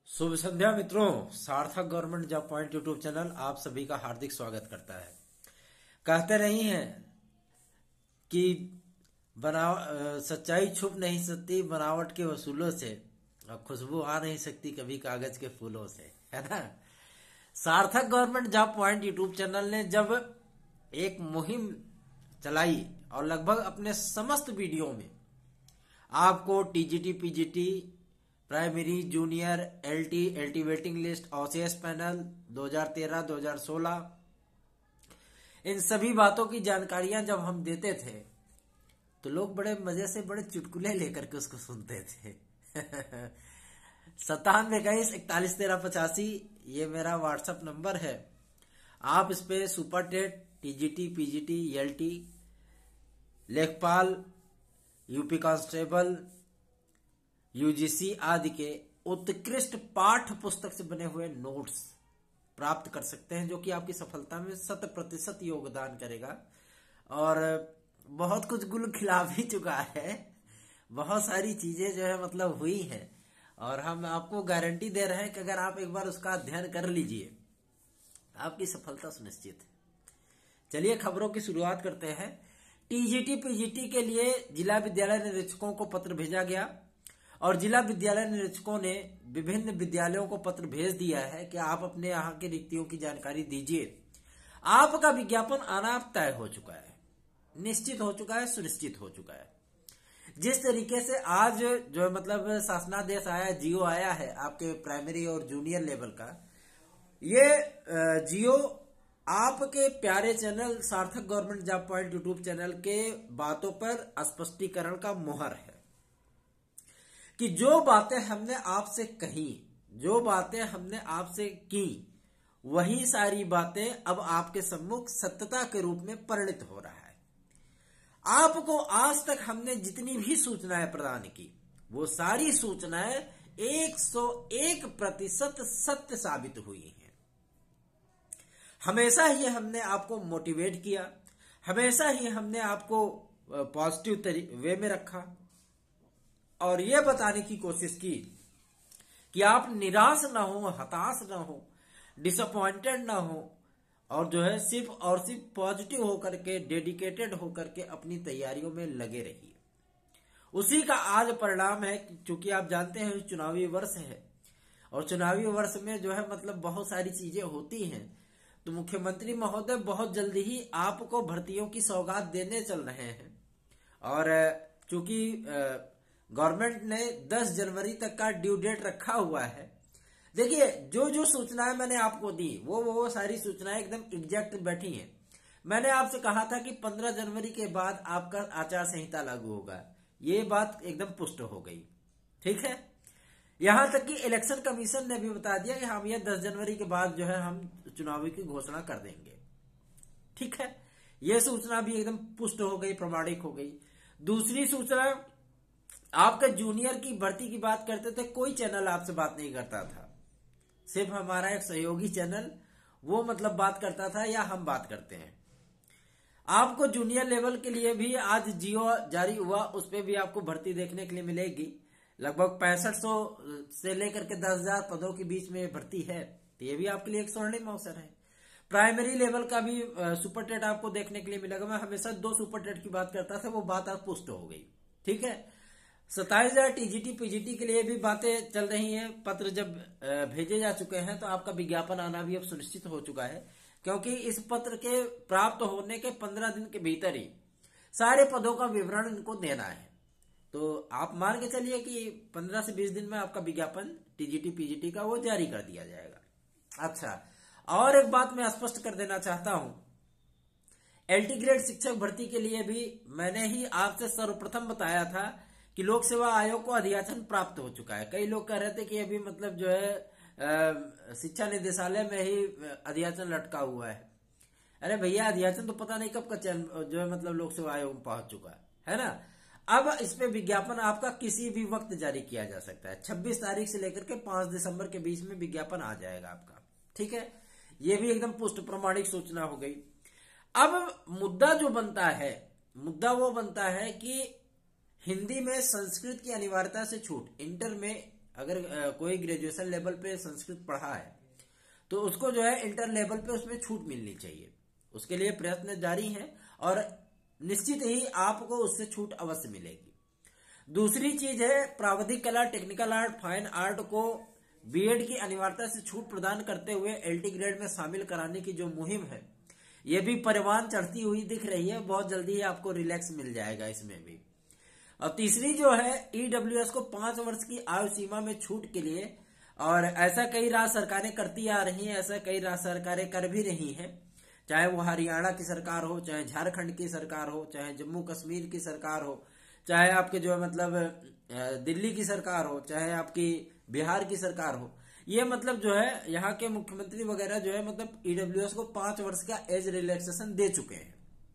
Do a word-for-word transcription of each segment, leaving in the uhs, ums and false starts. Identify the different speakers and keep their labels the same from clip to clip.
Speaker 1: शुभ संध्या मित्रों, Sarthak government job point YouTube channel आप सभी का हार्दिक स्वागत करता है। कहते नहीं है कि बनाव सच्चाई छुप नहीं सकती बनावट के वसूलों से और खुशबू आ नहीं सकती कभी कागज के फूलों से, है ना। Sarthak government job point YouTube channel ने जब एक मुहिम चलाई और लगभग अपने समस्त वीडियो में आपको TGT, PGT, primary, junior, LT, LT waiting list, OCS panel दो हज़ार तेरह दो हज़ार सोलह, इन सभी बातों की जानकारियां जब हम देते थे तो लोग बड़े मजे से बड़े चुटकुले लेकर के उसको सुनते थे। सत्तानवे इक्कीस इकतालीस तेरह पचासी ये मेरा व्हाट्सएप नंबर है। आप इस पे super TET, TGT, PGT, LT, लेखपाल, यूपी कांस्टेबल, यूजीसी आदि के उत्कृष्ट पाठ्य पुस्तक से बने हुए नोट्स प्राप्त कर सकते हैं, जो कि आपकी सफलता में शत प्रतिशत योगदान करेगा। और बहुत कुछ गुल खिला भी चुका है, बहुत सारी चीजें जो है मतलब हुई हैं और हम आपको गारंटी दे रहे हैं कि अगर आप एक बार उसका अध्ययन कर लीजिए आपकी सफलता सुनिश्चित है। चलिए खबरों की शुरुआत करते हैं। टीजीटी, पीजीटी के लिए जिला विद्यालय निरीक्षकों को पत्र भेजा गया और जिला विद्यालय निरीक्षकों ने विभिन्न विद्यालयों को पत्र भेज दिया है कि आप अपने यहाँ की रिक्तियों की जानकारी दीजिए। आपका विज्ञापन आना तय हो चुका है, निश्चित हो चुका है, सुनिश्चित हो चुका है। जिस तरीके से आज जो मतलब शासनादेश आया, जियो आया है आपके प्राइमरी और जूनियर लेवल का, ये जियो आपके प्यारे channel Sarthak government job point YouTube channel के बातों पर स्पष्टीकरण का मोहर है कि जो बातें हमने आपसे कही, जो बातें हमने आपसे की, वही सारी बातें अब आपके सम्मुख सत्यता के रूप में परिणित हो रहा है। आपको आज तक हमने जितनी भी सूचनाएं प्रदान की वो सारी सूचनाएं एक सौ एक प्रतिशत सत्य साबित हुई हैं। हमेशा ही हमने आपको मोटिवेट किया, हमेशा ही हमने आपको पॉजिटिव वे में रखा और यह बताने की कोशिश की कि आप निराश ना हो, हताश ना हो, डिसअपॉइंटेड ना हो और जो है सिर्फ और सिर्फ पॉजिटिव होकर के, डेडिकेटेड होकर के अपनी तैयारियों में लगे रहिए। उसी का आज परिणाम है, क्योंकि आप जानते हैं चुनावी वर्ष है और चुनावी वर्ष में जो है मतलब बहुत सारी चीजें होती हैं। तो मुख्यमंत्री महोदय बहुत जल्दी ही आपको भर्तियों की सौगात देने चल रहे हैं और चूंकि गवर्नमेंट ने दस जनवरी तक का ड्यू डेट रखा हुआ है। देखिए जो जो सूचनाएं मैंने आपको दी वो वो सारी सूचनाएं एकदम एग्जैक्ट बैठी हैं। मैंने आपसे कहा था कि पंद्रह जनवरी के बाद आपका आचार संहिता लागू होगा, ये बात एकदम पुष्ट हो गई, ठीक है। यहां तक कि इलेक्शन कमीशन ने भी बता दिया कि हम ये दस जनवरी के बाद जो है हम चुनावी की घोषणा कर देंगे, ठीक है। यह सूचना भी एकदम पुष्ट हो गई, प्रमाणिक हो गई। दूसरी सूचना, आपका जूनियर की भर्ती की बात करते थे, कोई चैनल आपसे बात नहीं करता था, सिर्फ हमारा एक सहयोगी चैनल वो मतलब बात करता था या हम बात करते हैं। आपको जूनियर लेवल के लिए भी आज जियो जारी हुआ, उस पर भी आपको भर्ती देखने के लिए मिलेगी। लगभग पैंसठ सौ से लेकर के दस हजार पदों के बीच में भर्ती है, तो ये भी आपके लिए एक स्वर्णिम अवसर है। प्राइमरी लेवल का भी सुपर टेट आपको देखने के लिए मिलेगा। मैं हमेशा दो सुपर टेट की बात करता था, वो बात आज पुष्ट हो गई, ठीक है। सत्ताईस हजार टीजीटी, पीजीटी के लिए भी बातें चल रही हैं। पत्र जब भेजे जा चुके हैं तो आपका विज्ञापन आना भी अब सुनिश्चित हो चुका है, क्योंकि इस पत्र के प्राप्त होने के पंद्रह दिन के भीतर ही सारे पदों का विवरण इनको देना है। तो आप मान के चलिए कि पंद्रह से बीस दिन में आपका विज्ञापन टीजीटी, पीजीटी का वो जारी कर दिया जाएगा। अच्छा, और एक बात मैं स्पष्ट कर देना चाहता हूं, एलटी ग्रेड शिक्षक भर्ती के लिए भी मैंने ही आपसे सर्वप्रथम बताया था कि लोक सेवा आयोग को अधियाचन प्राप्त हो चुका है। कई लोग कह रहे थे कि अभी मतलब जो है आ, शिक्षा निदेशालय में ही अधियाचन लटका हुआ है। अरे भैया, अधियाचन तो पता नहीं कब का चैन जो है मतलब लोक सेवा आयोग में पहुंच चुका है, है ना। अब इस पे विज्ञापन आपका किसी भी वक्त जारी किया जा सकता है। छब्बीस तारीख से लेकर के पांच दिसंबर के बीच में विज्ञापन आ जाएगा आपका, ठीक है। ये भी एकदम पुष्ट प्रमाणिक सूचना हो गई। अब मुद्दा जो बनता है, मुद्दा वो बनता है कि हिंदी में संस्कृत की अनिवार्यता से छूट, इंटर में अगर कोई ग्रेजुएशन लेवल पे संस्कृत पढ़ा है तो उसको जो है इंटर लेवल पे उसमें छूट मिलनी चाहिए। उसके लिए प्रयत्न जारी है और निश्चित ही आपको उससे छूट अवश्य मिलेगी। दूसरी चीज है प्राविधिक कला, टेक्निकल आर्ट, फाइन आर्ट को बीएड की अनिवार्यता से छूट प्रदान करते हुए एलटी ग्रेड में शामिल कराने की जो मुहिम है ये भी परवान चढ़ती हुई दिख रही है। बहुत जल्दी ही आपको रिलैक्स मिल जाएगा इसमें भी। और तीसरी जो है ईडब्ल्यूएस को पांच वर्ष की आयु सीमा में छूट के लिए, और ऐसा कई राज्य सरकारें करती आ रही हैं, ऐसा कई राज्य सरकारें कर भी रही हैं, चाहे वो हरियाणा की सरकार हो, चाहे झारखंड की सरकार हो, चाहे जम्मू कश्मीर की सरकार हो, चाहे आपके जो है मतलब दिल्ली की सरकार हो, चाहे आपकी बिहार की सरकार हो। ये मतलब जो है यहाँ के मुख्यमंत्री वगैरह जो है मतलब ईडब्ल्यूएस को पांच वर्ष का एज रिलैक्सेशन दे चुके हैं।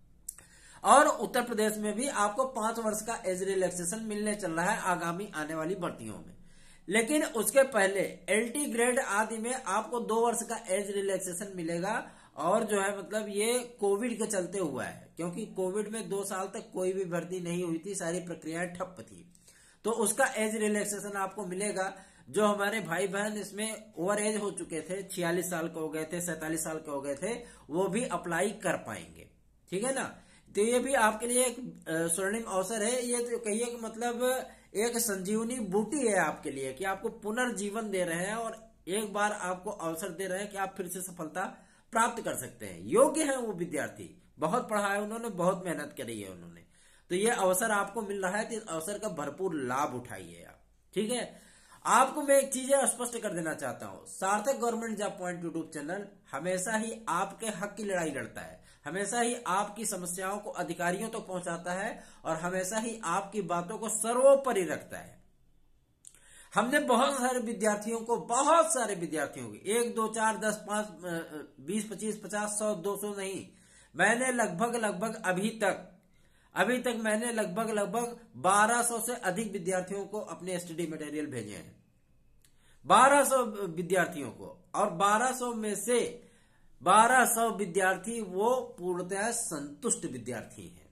Speaker 1: और उत्तर प्रदेश में भी आपको पांच वर्ष का एज रिलैक्सेशन मिलने चल रहा है आगामी आने वाली भर्तियों में। लेकिन उसके पहले एलटी ग्रेड आदि में आपको दो वर्ष का एज रिलैक्सेशन मिलेगा। और जो है मतलब ये कोविड के चलते हुआ है, क्योंकि कोविड में दो साल तक कोई भी भर्ती नहीं हुई थी, सारी प्रक्रियाएं ठप थी, तो उसका एज रिलैक्सेशन आपको मिलेगा। जो हमारे भाई बहन इसमें ओवर एज हो चुके थे, छियालीस साल के हो गए थे, सैतालीस साल के हो गए थे, वो भी अप्लाई कर पाएंगे। ठीक है ना। तो ये भी आपके लिए एक स्वर्णिम अवसर है। ये तो कहिए कि मतलब एक संजीवनी बूटी है आपके लिए कि आपको पुनर्जीवन दे रहे हैं और एक बार आपको अवसर दे रहे हैं कि आप फिर से सफलता प्राप्त कर सकते हैं। योग्य है वो विद्यार्थी, बहुत पढ़ा है उन्होंने, बहुत मेहनत करी है उन्होंने, तो ये अवसर आपको मिल रहा है, तो इस अवसर का भरपूर लाभ उठाइए आप। ठीक है। आपको मैं एक चीज स्पष्ट कर देना चाहता हूं, Sarthak government job point YouTube channel हमेशा ही आपके हक की लड़ाई लड़ता है, हमेशा ही आपकी समस्याओं को अधिकारियों तक तो पहुंचाता है और हमेशा ही आपकी बातों को सर्वोपरि रखता है। हमने बहुत सारे विद्यार्थियों को, बहुत सारे विद्यार्थियों की, एक दो चार दस पांच बीस पच्चीस पचास सौ दो सौ नहीं, मैंने लगभग लगभग अभी तक अभी तक मैंने लगभग लगभग बारह सौ से अधिक विद्यार्थियों को अपने स्टडी मटेरियल भेजे हैं, बारह सौ विद्यार्थियों को। और बारह सौ में से बारह सौ विद्यार्थी वो पूर्णतः संतुष्ट विद्यार्थी हैं।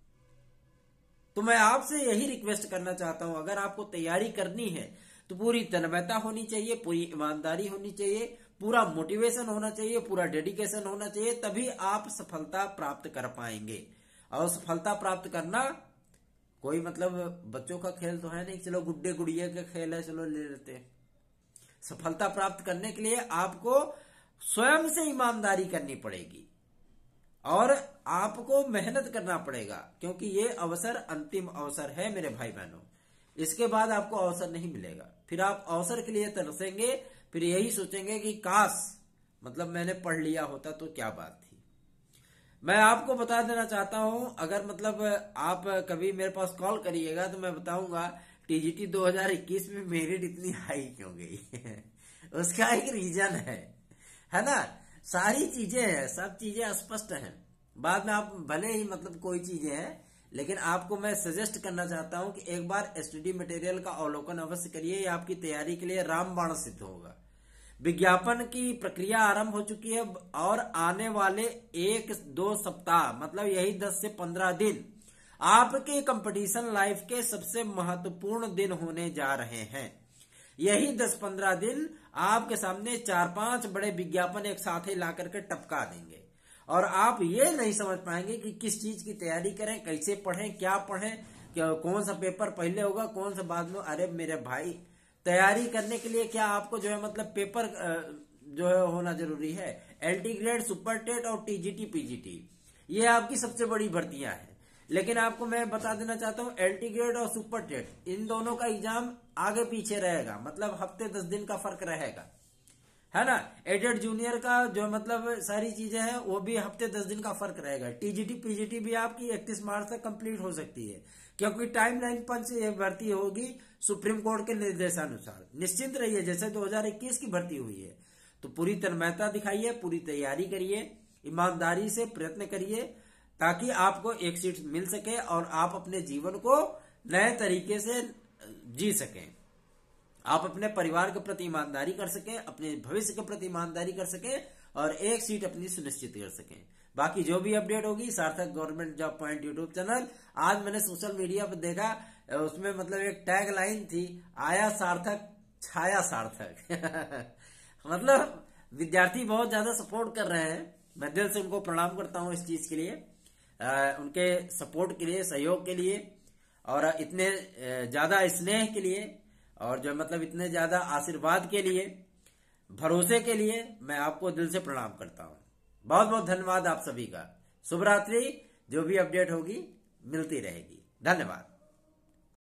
Speaker 1: तो मैं आपसे यही रिक्वेस्ट करना चाहता हूं, अगर आपको तैयारी करनी है तो पूरी तन्मयता होनी चाहिए, पूरी ईमानदारी होनी चाहिए, पूरा मोटिवेशन होना चाहिए, पूरा डेडिकेशन होना चाहिए, तभी आप सफलता प्राप्त कर पाएंगे। और सफलता प्राप्त करना कोई मतलब बच्चों का खेल तो है नहीं, चलो गुड्डे गुड़िया का खेल है, चलो ले लेते हैं। सफलता प्राप्त करने के लिए आपको स्वयं से ईमानदारी करनी पड़ेगी और आपको मेहनत करना पड़ेगा, क्योंकि ये अवसर अंतिम अवसर है मेरे भाई बहनों। इसके बाद आपको अवसर नहीं मिलेगा। फिर आप अवसर के लिए तरसेंगे, फिर यही सोचेंगे कि काश मतलब मैंने पढ़ लिया होता तो क्या बात थी। मैं आपको बता देना चाहता हूं, अगर मतलब आप कभी मेरे पास कॉल करिएगा तो मैं बताऊंगा टीजीटी दो हज़ार इक्कीस में मेरिट इतनी हाई क्यों गई उसका एक रीजन है है ना। सारी चीजें हैं, सब चीजें स्पष्ट हैं। बाद में आप भले ही मतलब कोई चीजें हैं, लेकिन आपको मैं सजेस्ट करना चाहता हूं कि एक बार स्टडी मटेरियल का अवलोकन अवश्य करिए। ये आपकी तैयारी के लिए रामबाण सिद्ध होगा। विज्ञापन की प्रक्रिया आरंभ हो चुकी है और आने वाले एक दो सप्ताह मतलब यही दस से पंद्रह दिन आपके कंपटीशन लाइफ के सबसे महत्वपूर्ण दिन होने जा रहे हैं। यही दस पंद्रह दिन आपके सामने चार पांच बड़े विज्ञापन एक साथ ही ला करके टपका देंगे और आप ये नहीं समझ पाएंगे कि किस चीज की तैयारी करें, कैसे पढ़ें, क्या पढ़ें, कौन सा पेपर पहले होगा, कौन सा बाद में। अरे मेरे भाई, तैयारी करने के लिए क्या आपको जो है मतलब पेपर जो है होना जरूरी है? एलटी ग्रेड, सुपर टेट और टीजीटी पीजीटी, ये आपकी सबसे बड़ी भर्तियां हैं। लेकिन आपको मैं बता देना चाहता हूं, एलटी ग्रेड और सुपर टेट इन दोनों का एग्जाम आगे पीछे रहेगा, मतलब हफ्ते दस दिन का फर्क रहेगा, है ना। एडेड जूनियर का जो मतलब सारी चीजें हैं वो भी हफ्ते दस दिन का फर्क रहेगा। टीजीटी पीजीटी भी आपकी इकतीस मार्च तक कंप्लीट हो सकती है, क्योंकि टाइम लाइन पंच ये भर्ती होगी सुप्रीम कोर्ट के निर्देशानुसार। निश्चिंत रहिए, जैसे दो हज़ार इक्कीस की भर्ती हुई है। तो पूरी तन्मयता दिखाइए, पूरी तैयारी करिए, ईमानदारी से प्रयत्न करिए, ताकि आपको एक सीट मिल सके और आप अपने जीवन को नए तरीके से जी सकें। आप अपने परिवार के प्रति ईमानदारी कर सकें, अपने भविष्य के प्रति ईमानदारी कर सकें और एक सीट अपनी सुनिश्चित कर सकें। बाकी जो भी अपडेट होगी, Sarthak government job point YouTube channel. आज मैंने सोशल मीडिया पर देखा, उसमें मतलब एक टैग लाइन थी, आया सार्थक छाया सार्थक मतलब विद्यार्थी बहुत ज्यादा सपोर्ट कर रहे हैं। मैं दिल से उनको प्रणाम करता हूं इस चीज के लिए, आ, उनके सपोर्ट के लिए, सहयोग के लिए, और इतने ज्यादा स्नेह के लिए, और जो मतलब इतने ज्यादा आशीर्वाद के लिए, भरोसे के लिए मैं आपको दिल से प्रणाम करता हूं। बहुत बहुत धन्यवाद आप सभी का। शुभ रात्रि। जो भी अपडेट होगी मिलती रहेगी। धन्यवाद।